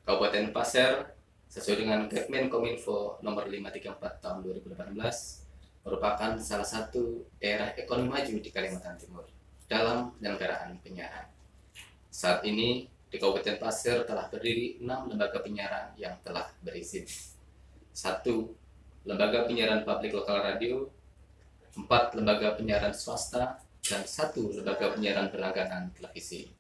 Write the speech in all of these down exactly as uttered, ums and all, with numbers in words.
Kabupaten Pasir sesuai dengan Kemenkominfo nomor lima tiga empat tahun dua ribu delapan belas merupakan salah satu daerah ekonomi maju di Kalimantan Timur dalam penyelenggaraan penyiaran. Saat ini di Kabupaten Pasir telah berdiri enam lembaga penyiaran yang telah berizin. Satu, lembaga penyiaran publik lokal radio, empat lembaga penyiaran swasta, dan satu lembaga penyiaran berlangganan televisi.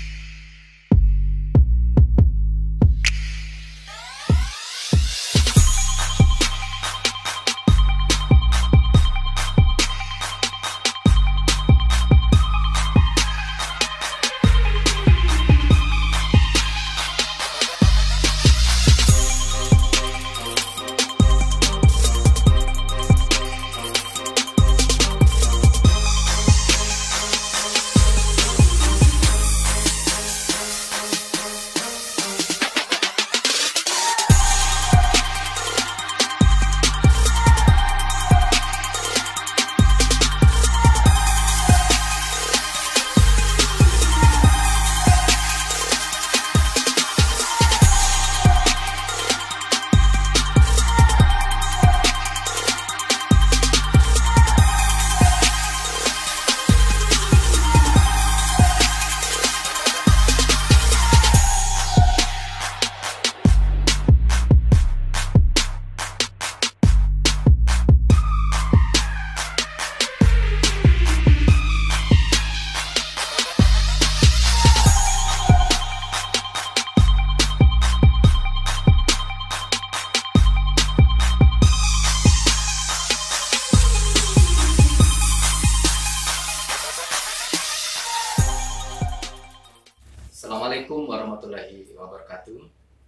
Assalamualaikum warahmatullahi wabarakatuh.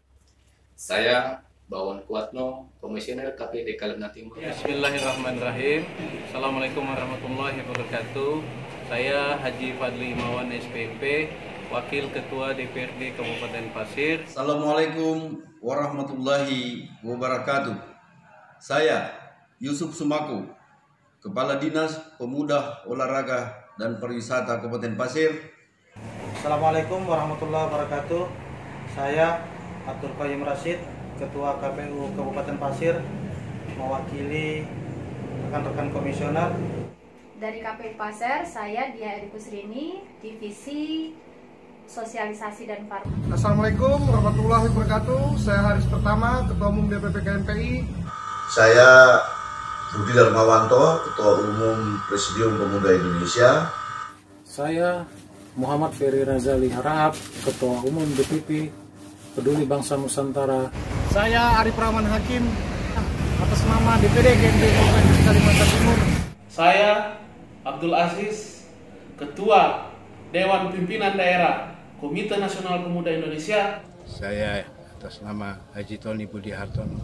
Saya Bawon Kuatno, Komisioner K P D Kalimantan Timur. Bismillahirrahmanirrahim. Assalamualaikum warahmatullahi wabarakatuh. Saya Haji Fadli Imawan S P M P, Wakil Ketua D P R D Kabupaten Pasir. Assalamualaikum warahmatullahi wabarakatuh. Saya Yusuf Sumaku, Kepala Dinas Pemuda, Olahraga dan Pariwisata Kabupaten Pasir. Assalamualaikum warahmatullahi wabarakatuh. Saya Abdul Qayyim Rashid, Ketua K P U Kabupaten Pasir, mewakili rekan-rekan komisioner. Dari K P U Pasir, saya Dia Eri Kusrini, Divisi Sosialisasi dan Farma. Assalamualaikum warahmatullahi wabarakatuh. Saya Haris Pertama, Ketua Umum D P P K M P I. Saya Budi Darmawanto, Ketua Umum Presidium Pemuda Indonesia. Saya Muhammad Ferry Razali Harahap, Ketua Umum D P P Peduli Bangsa Nusantara. Saya Arif Rahman Hakim, atas nama D P D G M P Provinsi Kalimantan Timur. Saya Abdul Aziz, Ketua Dewan Pimpinan Daerah Komite Nasional Pemuda Indonesia. Saya atas nama Haji Tony Budi Hartono.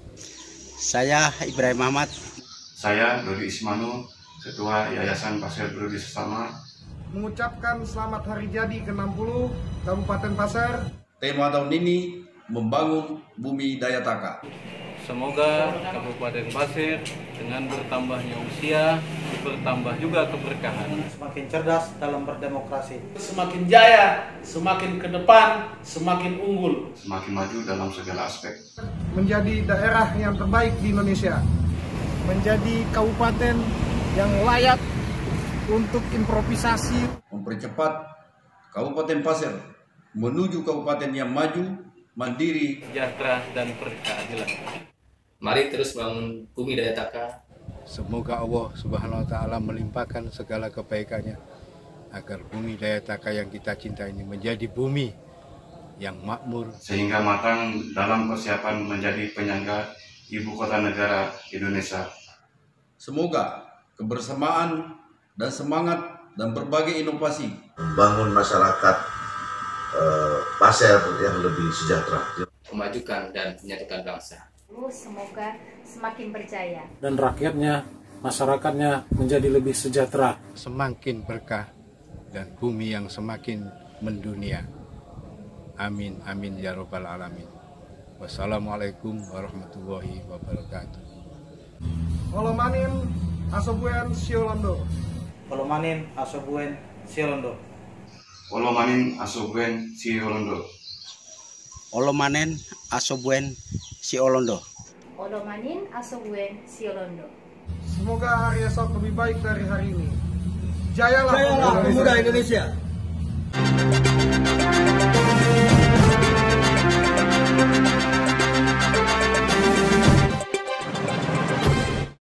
Saya Ibrahim Ahmad. Saya Dodi Ismanu, Ketua Yayasan Pasir Peduli Sesama. Mengucapkan selamat hari jadi ke enam puluh Kabupaten Pasir. Tema tahun ini membangun bumi daya taka. Semoga Kabupaten Pasir dengan bertambahnya usia bertambah juga keberkahan. Semakin cerdas dalam berdemokrasi. Semakin jaya, semakin ke depan, semakin unggul. Semakin maju dalam segala aspek. Menjadi daerah yang terbaik di Indonesia. Menjadi kabupaten yang layak untuk improvisasi. Mempercepat Kabupaten Pasir menuju kabupaten yang maju, mandiri, sejahtera, dan berkeadilan. Mari terus bangun bumi daya taka. Semoga Allah Subhanahu wa Ta'ala melimpahkan segala kebaikannya agar bumi daya taka yang kita cinta ini menjadi bumi yang makmur, sehingga matang dalam persiapan menjadi penyangga ibu kota negara Indonesia. Semoga kebersamaan dan semangat dan berbagai inovasi Membangun masyarakat eh, Pasir yang lebih sejahtera, memajukan dan menyatukan bangsa. Semoga semakin berjaya. Dan rakyatnya, masyarakatnya menjadi lebih sejahtera. semakin berkah, dan bumi yang semakin mendunia. Amin, amin, ya Rabbal Alamin. Wassalamualaikum warahmatullahi wabarakatuh. Olomanin Asobuen Siolondo. Olomanin Asobuen Siolondo. Olomanin Asobuen Siolondo. Olomanen asobuen si Olondo. Olomanin asobuen si Olondo. Semoga hari esok lebih baik dari hari ini. Jayalah, Jayalah pemuda Indonesia.